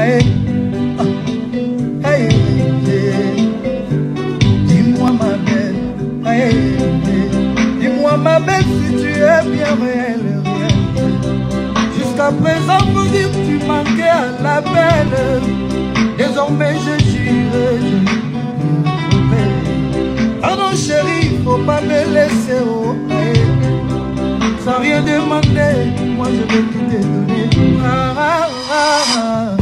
Aïe, aïe, dis-moi ma belle, aïe, dis-moi ma belle si tu es bien réelle. Jusqu'à présent vous dire que tu manquais à la belle. Désormais je jure, pardon chérie, faut pas me laisser sans rien demander, moi je vais tout te donner.